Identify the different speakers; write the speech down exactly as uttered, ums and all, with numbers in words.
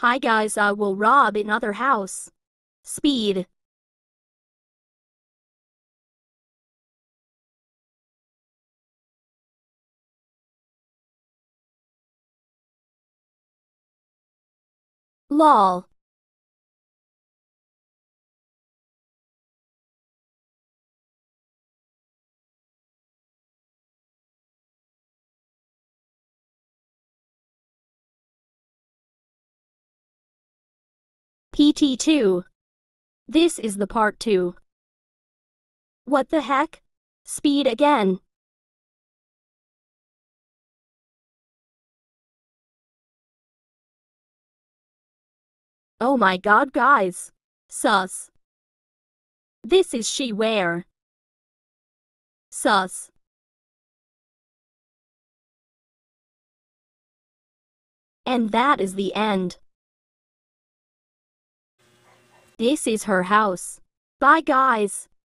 Speaker 1: Hi guys, I will rob another house. Speed. Lol. P T two. This is the part two. What the heck? Speed again. Oh my god guys. Sus. This is she where? Sus. And that is the end. This is her house. Bye guys.